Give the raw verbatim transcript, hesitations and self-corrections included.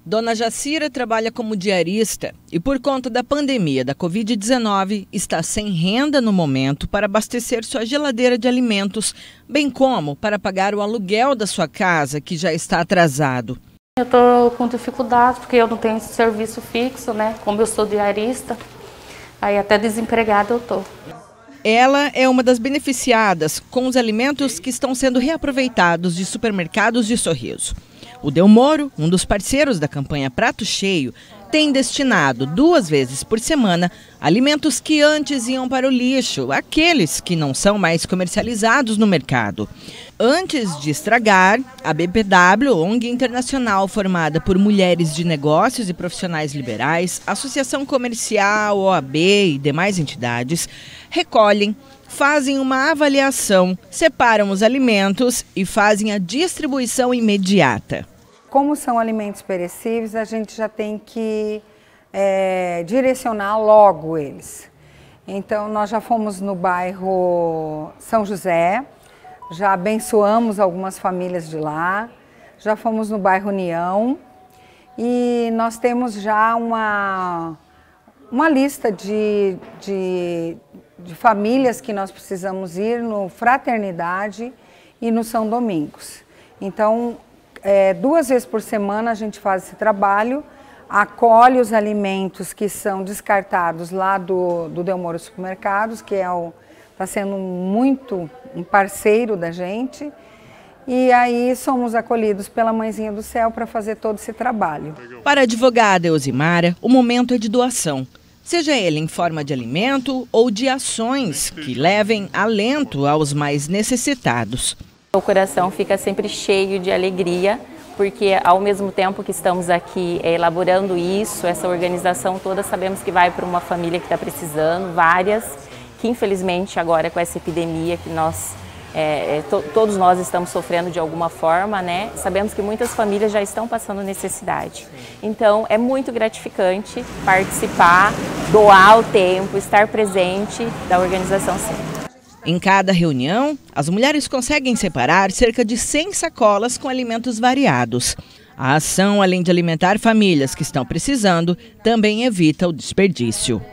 Dona Jacira trabalha como diarista e, por conta da pandemia da covid dezenove, está sem renda no momento para abastecer sua geladeira de alimentos, bem como para pagar o aluguel da sua casa, que já está atrasado. Eu estou com dificuldade porque eu não tenho serviço fixo, né? Como eu sou diarista, aí até desempregada eu estou. Ela é uma das beneficiadas com os alimentos que estão sendo reaproveitados de supermercados de Sorriso. O Delmoro, um dos parceiros da campanha Prato Cheio, tem destinado duas vezes por semana alimentos que antes iam para o lixo, aqueles que não são mais comercializados no mercado. Antes de estragar, a B P W, O N G internacional formada por mulheres de negócios e profissionais liberais, Associação Comercial, O A B e demais entidades, recolhem, fazem uma avaliação, separam os alimentos e fazem a distribuição imediata. Como são alimentos perecíveis, a gente já tem que é, direcionar logo eles. Então, nós já fomos no bairro São José, já abençoamos algumas famílias de lá, já fomos no bairro União e nós temos já uma, uma lista de, de, de famílias que nós precisamos ir no Fraternidade e no São Domingos. Então, É, duas vezes por semana a gente faz esse trabalho, acolhe os alimentos que são descartados lá do, do Delmoro Supermercados, que é o, está sendo muito um parceiro da gente, e aí somos acolhidos pela Mãezinha do Céu para fazer todo esse trabalho. Para a advogada Eusimara, o momento é de doação, seja ele em forma de alimento ou de ações que levem alento aos mais necessitados. O coração fica sempre cheio de alegria, porque ao mesmo tempo que estamos aqui é, elaborando isso, essa organização toda, sabemos que vai para uma família que está precisando, várias, que infelizmente agora com essa epidemia que nós, é, to, todos nós estamos sofrendo de alguma forma, né? Sabemos que muitas famílias já estão passando necessidade. Então é muito gratificante participar, doar o tempo, estar presente da organização sempre. Em cada reunião, as mulheres conseguem separar cerca de cem sacolas com alimentos variados. A ação, além de alimentar famílias que estão precisando, também evita o desperdício.